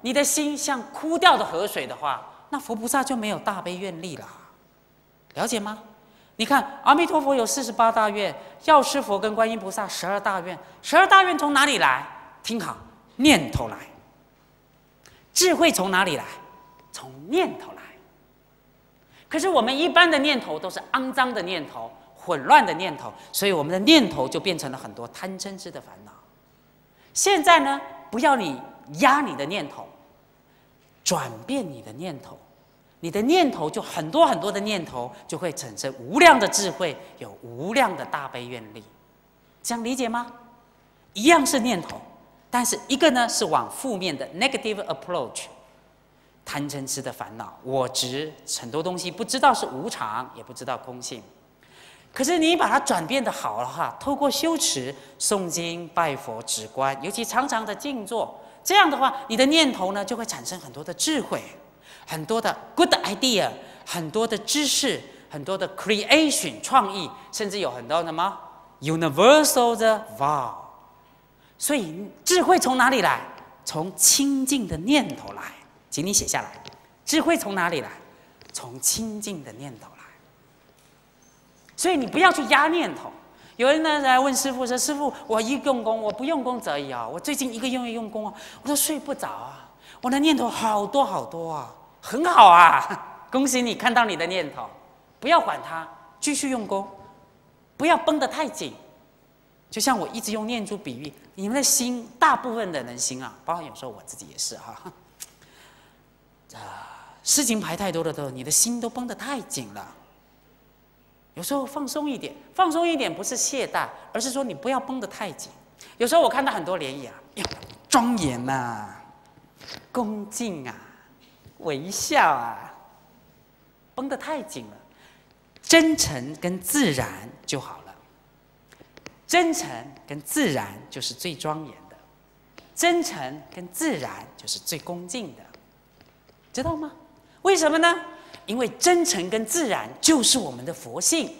你的心像枯掉的河水的话，那佛菩萨就没有大悲愿力了，了解吗？你看阿弥陀佛有48大愿，药师佛跟观音菩萨12大愿，12大愿从哪里来？听好，念头来。智慧从哪里来？从念头来。可是我们一般的念头都是肮脏的念头、混乱的念头，所以我们的念头就变成了很多贪嗔痴的烦恼。现在呢，不要你压你的念头，转变你的念头，你的念头就很多很多的念头，就会产生无量的智慧，有无量的大悲愿力。这样理解吗？一样是念头，但是一个呢是往负面的 negative approach， 贪嗔痴的烦恼，我执，很多东西不知道是无常，也不知道空性。可是你把它转变的好的话，透过修持、诵经、拜佛、止观，尤其常常的静坐，这样的话，你的念头呢就会产生很多的智慧，很多的 good idea， 很多的知识，很多的 creation 创意，甚至有很多什么 universal 的 vow。所以智慧从哪里来？从清净的念头来，请你写下来。智慧从哪里来？从清净的念头来。所以你不要去压念头。有人呢来问师父说：“师父，我一用功，我不用功则已啊！我最近1个月用功啊，我都睡不着啊，我的念头好多好多啊，很好啊，恭喜你看到你的念头，不要管它，继续用功，不要绷得太紧。就像我一直用念珠比喻，你们的心，大部分的人心啊，包括有时候我自己也是哈，事情排太多的时候，你的心都绷得太紧了。有时候放松一点，放松一点不是懈怠，而是说你不要绷得太紧。有时候我看到很多联谊啊，庄严啊，恭敬啊，微笑啊，绷得太紧了。真诚跟自然就好了。真诚跟自然就是最庄严的，真诚跟自然就是最恭敬的，知道吗？为什么呢？因为真诚跟自然就是我们的佛性。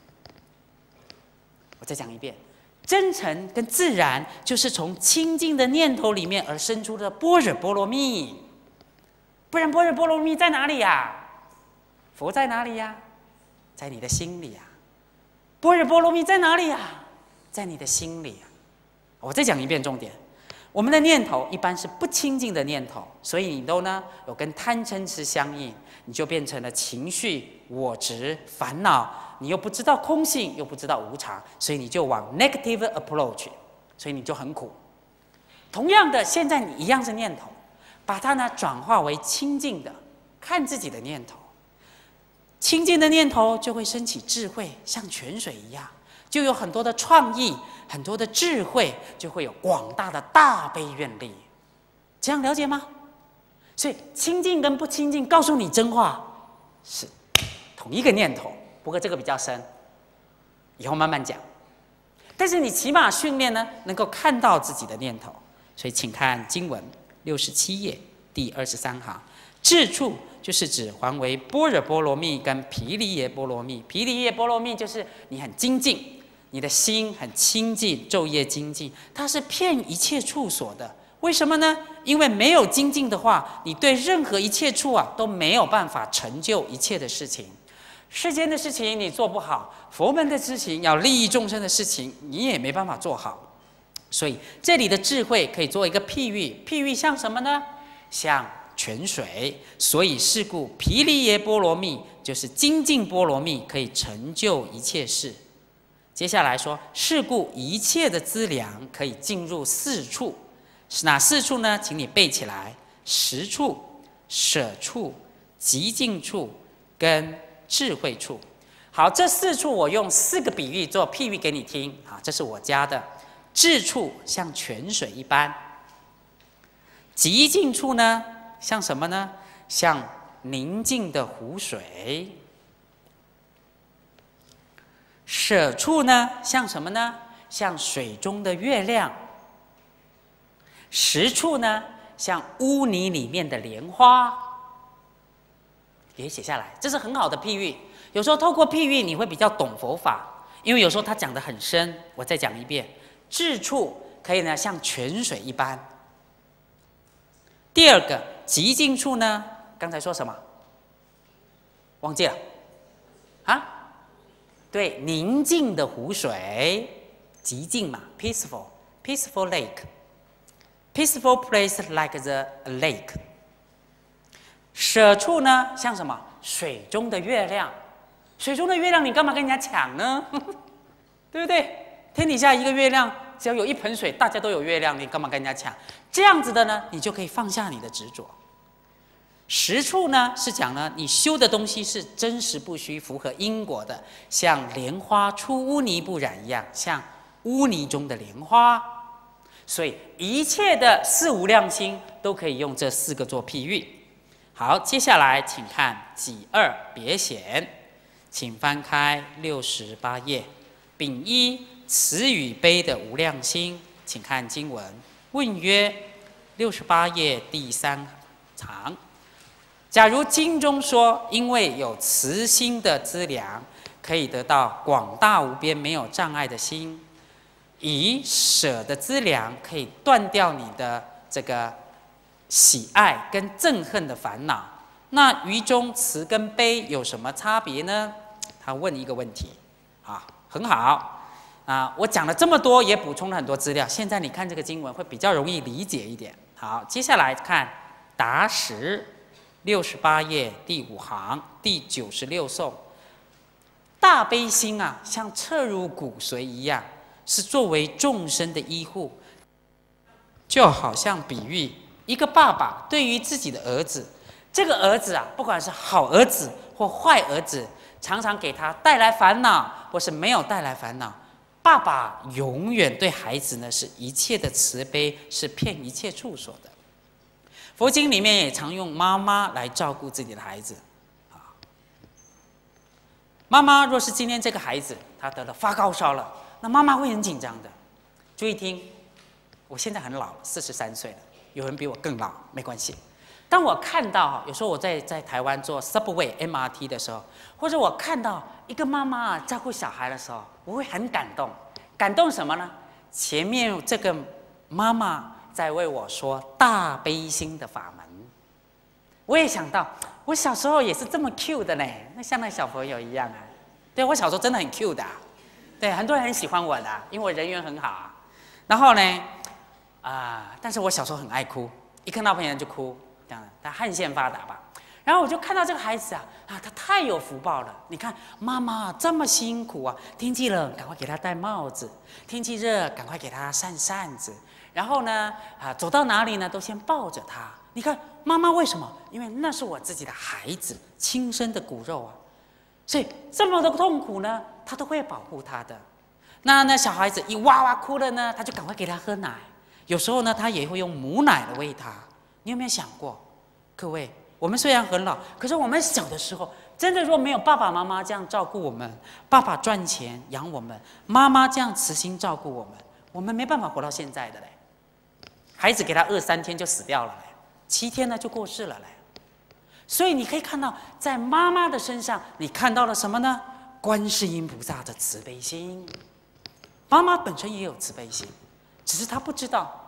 我再讲一遍，真诚跟自然就是从清净的念头里面而生出的般若波罗蜜。不然般若波罗蜜在哪里呀？佛在哪里呀？在你的心里呀。般若波罗蜜在哪里呀？在你的心里。我再讲一遍重点，我们的念头一般是不清净的念头，所以你都呢有跟贪嗔痴相应，你就变成了情绪、我执、烦恼，你又不知道空性，又不知道无常，所以你就往 negative approach， 所以你就很苦。同样的，现在你一样是念头，把它呢转化为清净的，看自己的念头，清净的念头就会升起智慧，像泉水一样。就有很多的创意，很多的智慧，就会有广大的大悲愿力。这样了解吗？所以清净跟不清净，告诉你真话是同一个念头，不过这个比较深，以后慢慢讲。但是你起码训练呢，能够看到自己的念头。所以请看经文67页第23行，智处就是指还为般若波罗蜜跟毗梨耶波罗蜜。毗梨耶波罗蜜就是你很精进。你的心很清净，昼夜精进，它是遍一切处所的。为什么呢？因为没有精进的话，你对任何一切处啊都没有办法成就一切的事情。世间的事情你做不好，佛门的事情要利益众生的事情，你也没办法做好。所以这里的智慧可以做一个譬喻，譬喻像什么呢？像泉水。所以是故毗梨耶波罗蜜就是精进波罗蜜，可以成就一切事。接下来说，是故一切的资粮可以进入4处，是哪4处呢？请你背起来：实处、舍处、极静处跟智慧处。好，这4处我用4个比喻做譬喻给你听。好，这是我家的。智处像泉水一般，极静处呢像什么呢？像宁静的湖水。舍处呢像什么呢？像水中的月亮。实处呢像污泥里面的莲花。也写下来，这是很好的譬喻。有时候透过譬喻你会比较懂佛法，因为有时候他讲得很深。我再讲一遍，智处可以呢像泉水一般， 第二个极静处呢，刚才说什么？忘记了啊？对，宁静的湖水，极静嘛 ，peaceful lake，peaceful place like the lake。舍处呢，像什么？水中的月亮，水中的月亮，你干嘛跟人家抢呢？对不对？天底下一个月亮，只要有一盆水，大家都有月亮，你干嘛跟人家抢？这样子的呢，你就可以放下你的执着。实处呢，是讲呢，你修的东西是真实不虚，符合因果的，像莲花出污泥不染一样，像污泥中的莲花。所以一切的四无量心都可以用这4个做譬喻。好，接下来请看己二别显，请翻开68页，丙一慈与悲的无量心，请看经文。问曰：68页第3行。假如经中说，因为有慈心的资粮，可以得到广大无边、没有障碍的心；以舍的资粮，可以断掉你的这个喜爱跟憎恨的烦恼。那于中慈跟悲有什么差别呢？他问一个问题，很好啊！我讲了这么多，也补充了很多资料。现在你看这个经文会比较容易理解一点。好，接下来看答实。68页第5行第96颂，大悲心啊，像彻入骨髓一样，是作为众生的依护，就好像比喻一个爸爸对于自己的儿子，这个儿子啊，不管是好儿子或坏儿子，常常给他带来烦恼，或是没有带来烦恼，爸爸永远对孩子呢是一切的慈悲，是遍一切处所的。佛经里面也常用妈妈来照顾自己的孩子。妈妈若是今天这个孩子他得了发高烧了，那妈妈会很紧张的。注意听，我现在很老了，43岁了，有人比我更老，没关系。当我看到有时候我在台湾坐 Subway MRT 的时候，或者我看到一个妈妈照顾小孩的时候，我会很感动。感动什么呢？前面这个妈妈在为我说大悲心的法门，我也想到，我小时候也是这么 Q 的呢，那像那小朋友一样啊。对，我小时候真的很 Q 的对，很多人很喜欢我的因为我人缘很好然后呢，但是我小时候很爱哭，一看到别人就哭，这样他汗腺发达吧。然后我就看到这个孩子他太有福报了。你看妈妈这么辛苦天气冷赶快给他戴帽子，天气热赶快给他扇扇子。然后呢，走到哪里呢，都先抱着他。你看妈妈为什么？因为那是我自己的孩子，亲生的骨肉所以这么多痛苦呢，他都会保护他的。那小孩子一哇哇哭了呢，他就赶快给他喝奶。有时候呢，他也会用母奶来喂他。你有没有想过，各位，我们虽然很老，可是我们小的时候，真的若没有爸爸妈妈这样照顾我们，爸爸赚钱养我们，妈妈这样慈心照顾我们没办法活到现在的嘞。孩子给他饿3天就死掉了嘞，7天呢就过世了嘞。所以你可以看到，在妈妈的身上，你看到了什么呢？观世音菩萨的慈悲心。妈妈本身也有慈悲心，只是她不知道。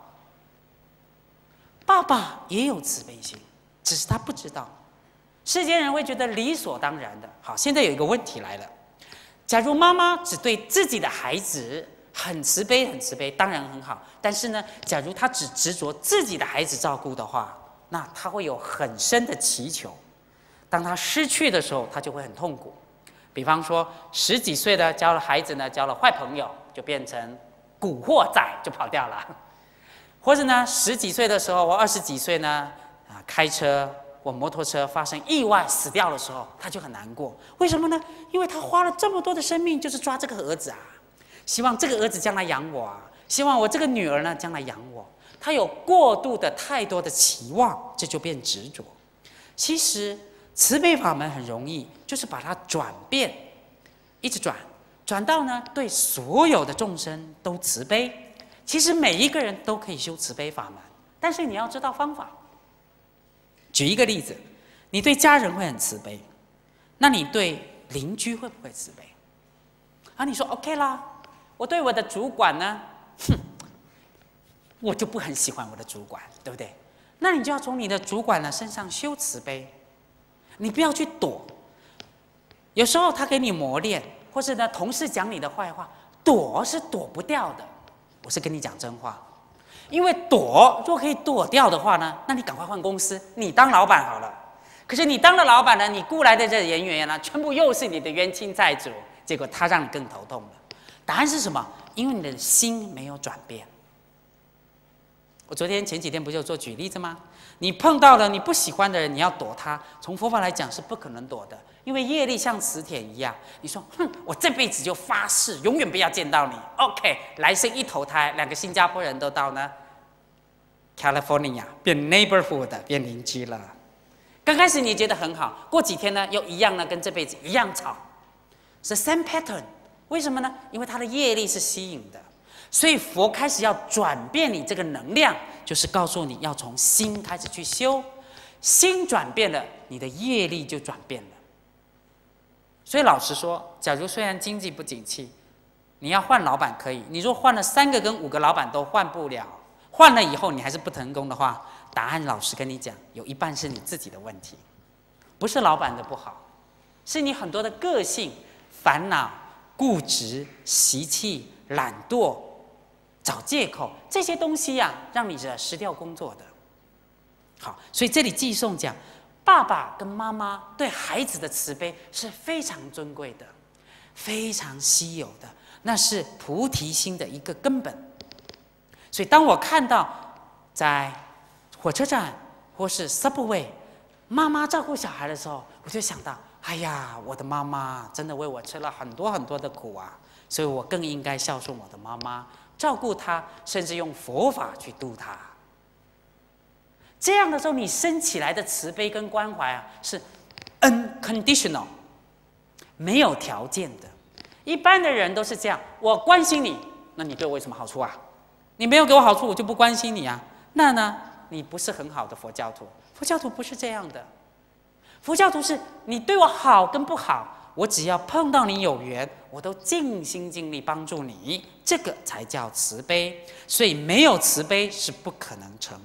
爸爸也有慈悲心，只是他不知道。世间人会觉得理所当然的。好，现在有一个问题来了：假如妈妈只对自己的孩子很慈悲，很慈悲，当然很好。但是呢，假如他只执着自己的孩子照顾的话，那他会有很深的祈求。当他失去的时候，他就会很痛苦。比方说，10几岁的交了孩子呢，交了坏朋友，就变成古惑仔，就跑掉了。或者呢，10几岁的时候，我20几岁呢，开车或摩托车发生意外死掉的时候，他就很难过。为什么呢？因为他花了这么多的生命，就是抓这个儿子希望这个儿子将来养我希望我这个女儿呢将来养我。他有过度的太多的期望，这就变执着。其实慈悲法门很容易，就是把它转变，一直转到呢对所有的众生都慈悲。其实每一个人都可以修慈悲法门，但是你要知道方法。举一个例子，你对家人会很慈悲，那你对邻居会不会慈悲？你说 OK 啦，我对我的主管呢，我就不很喜欢我的主管，对不对？ 那你就要从你的主管呢身上修慈悲，你不要去躲。有时候他给你磨练，或是呢同事讲你的坏话，躲是躲不掉的。我是跟你讲真话，因为躲若可以躲掉的话呢，那你赶快换公司，你当老板好了。可是你当了老板呢，你雇来的这人员呢，全部又是你的冤亲债主，结果他让你更头痛了。答案是什么？因为你的心没有转变。我前几天不就做举例子吗？你碰到了你不喜欢的人，你要躲他，从佛法来讲是不可能躲的，因为业力像磁铁一样。你说，我这辈子就发誓，永远不要见到你。OK， 来生一投胎，2个新加坡人都到呢 California 变 neighborhood 变邻居了。刚开始你觉得很好，过几天呢又一样呢，跟这辈子一样吵，是 same pattern。为什么呢？因为它的业力是吸引的。所以佛开始要转变你这个能量，就是告诉你要从心开始去修，心转变了，你的业力就转变了。所以老实说，假如虽然经济不景气，你要换老板可以，你若换了3个跟5个老板都换不了，换了以后你还是不成功的话，答案老实跟你讲，有一半是你自己的问题，不是老板的不好，是你很多的个性、烦恼、固执、习气、懒惰、找借口这些东西呀，让你惹失掉工作的。好，所以这里寄颂讲，爸爸跟妈妈对孩子的慈悲是非常尊贵的，非常稀有的，那是菩提心的一个根本。所以当我看到在火车站或是 Subway 妈妈照顾小孩的时候，我就想到，哎呀，我的妈妈真的为我吃了很多很多的苦啊，所以我更应该孝顺我的妈妈，照顾她，甚至用佛法去度她。这样的时候，你升起来的慈悲跟关怀啊，是 unconditional， 没有条件的。一般的人都是这样，我关心你，那你对我有什么好处啊？你没有给我好处，我就不关心你啊。那呢，你不是很好的佛教徒。佛教徒不是这样的，佛教徒是你对我好跟不好，我只要碰到你有缘，我都尽心尽力帮助你，这个才叫慈悲。所以没有慈悲是不可能成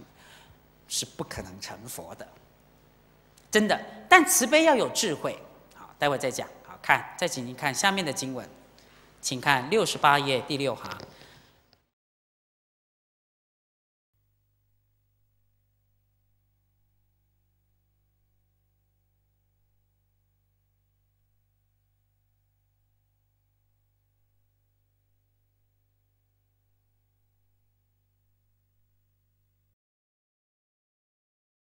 佛的，真的。但慈悲要有智慧，好，待会再讲。好，再请您看下面的经文，请看68页第6行。